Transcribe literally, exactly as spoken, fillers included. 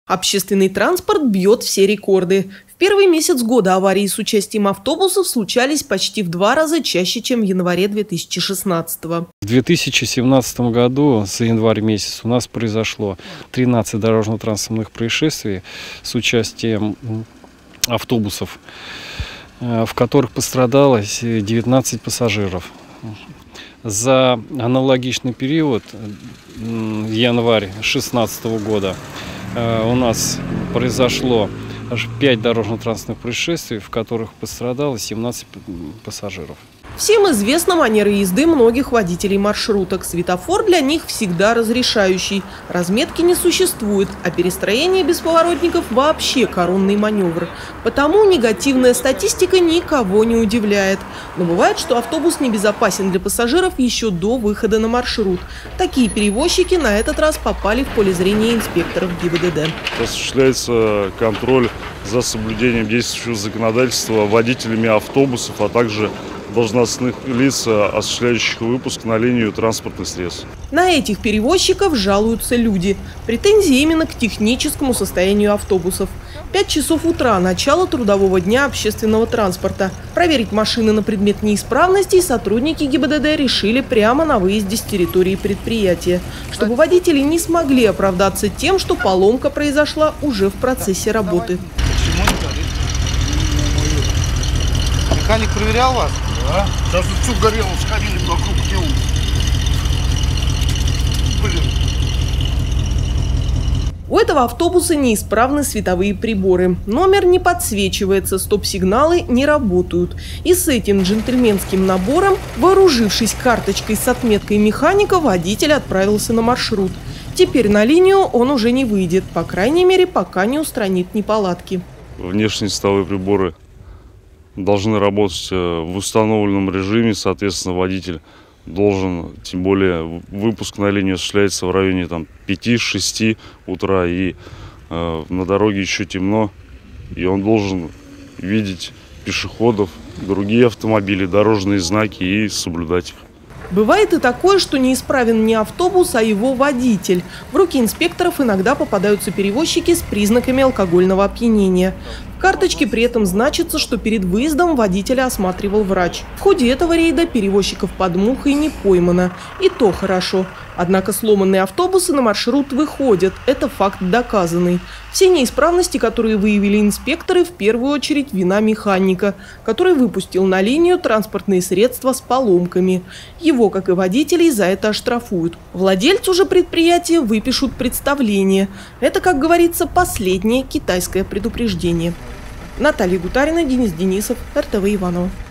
Общественный транспорт бьет все рекорды. В первый месяц года аварии с участием автобусов случались почти в два раза чаще, чем в январе две тысячи шестнадцатого. В две тысячи семнадцатом году за январь месяц у нас произошло тринадцать дорожно-транспортных происшествий с участием автобусов, в которых пострадало девятнадцать пассажиров. За аналогичный период, январь две тысячи шестнадцатого года, у нас произошло аж пять дорожно-транспортных происшествий, в которых пострадало семнадцать пассажиров. Всем известна манера езды многих водителей маршруток. Светофор для них всегда разрешающий. Разметки не существует, а перестроение без поворотников вообще коронный маневр. Потому негативная статистика никого не удивляет. Но бывает, что автобус небезопасен для пассажиров еще до выхода на маршрут. Такие перевозчики на этот раз попали в поле зрения инспекторов ГИБДД. Осуществляется контроль за соблюдением действующего законодательства водителями автобусов, а также должностных лиц, осуществляющих выпуск на линию транспортных средств. На этих перевозчиков жалуются люди. Претензии именно к техническому состоянию автобусов. Пять часов утра – начало трудового дня общественного транспорта. Проверить машины на предмет неисправностей сотрудники ГИБДД решили прямо на выезде с территории предприятия, чтобы водители не смогли оправдаться тем, что поломка произошла уже в процессе работы. Механик проверял вас? Да. Сейчас вот все горело, сходили вокруг него. Блин. У этого автобуса неисправны световые приборы. Номер не подсвечивается, стоп-сигналы не работают. И с этим джентльменским набором, вооружившись карточкой с отметкой механика, водитель отправился на маршрут. Теперь на линию он уже не выйдет, по крайней мере, пока не устранит неполадки. Внешние световые приборы должны работать в установленном режиме, соответственно, водитель должен, тем более выпуск на линию осуществляется в районе там пяти-шести утра, и э, на дороге еще темно, и он должен видеть пешеходов, другие автомобили, дорожные знаки и соблюдать их. Бывает и такое, что неисправен не автобус, а его водитель. В руки инспекторов иногда попадаются перевозчики с признаками алкогольного опьянения. В карточке при этом значится, что перед выездом водителя осматривал врач. В ходе этого рейда перевозчиков под мухой не поймано. И то хорошо. Однако сломанные автобусы на маршрут выходят. Это факт доказанный. Все неисправности, которые выявили инспекторы, в первую очередь вина механика, который выпустил на линию транспортные средства с поломками. Его, как и водителей, за это оштрафуют. Владельцу же предприятия выпишут представление. Это, как говорится, последнее китайское предупреждение. Наталья Гутарина, Денис Денисов, эр тэ вэ Иваново.